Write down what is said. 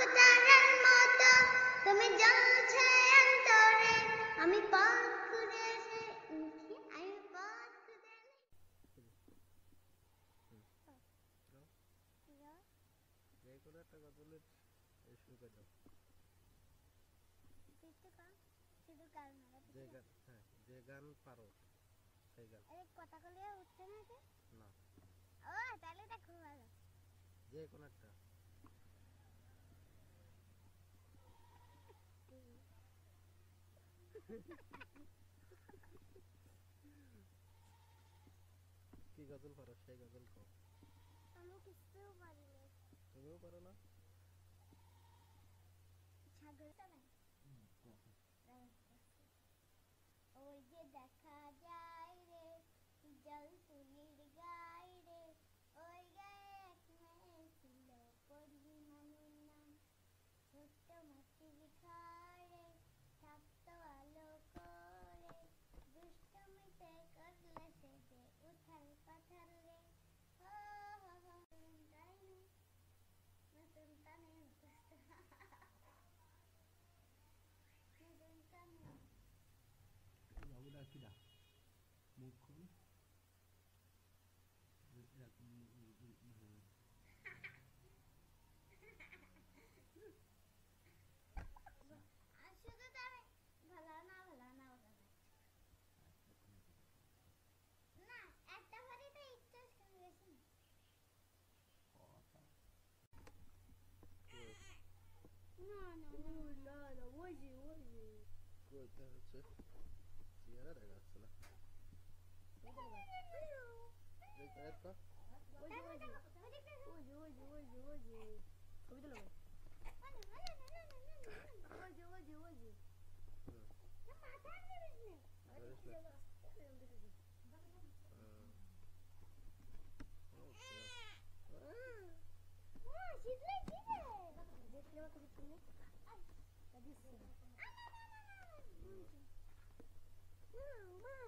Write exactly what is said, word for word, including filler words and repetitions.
তারার মতো তুমি জ্বলছে অন্তরে আমি পথ খুঁজে এসে কি আমি পথ খুঁজে যে কোনো একটা গজলের শুরু করে দাও। শুধু কারণ যে গান, হ্যাঁ যে গান পারো সেই গান। আরে কথা বলে উঠছে না যে না ও তাহলে দেখো ভালো যে কোনো একটা। কি গজল পারো সেই গজল কও। আমি কিছুও পারি না তুমিও পারো না? সাগরটা না ওই যে দেখা যায় রে জল তুলির গায় রে ওই গায়ে এক মেয়ে ছিল পরিমণির নাম ছোট্ট মাটির ঘরে থাকতো আলো করে দুষ্টমিতে করলে সে যে উথাল পাথাল রে হো হো হো তাই নতুন টানে নতুন টানে বাবুরা কিরা মুখ খুল শুধু তারে ভালো না ভালো না ভালো না একটা ভারিতে ইচ্ছা করে গেছি না না না না ওই যে ওই যে কইতে হচ্ছে চেহারা দেখা যাচ্ছে না। এই একটা ওই যে ওই যে ওই যে ওই যে ওই যে ওই যে ছবি তুলো ওই যে ওই যে ওই যে মাথা ধরিস না ধরিস না। শীতলে শীতলে দেখলে আমাকে শীতলে দিচ্ছি না মা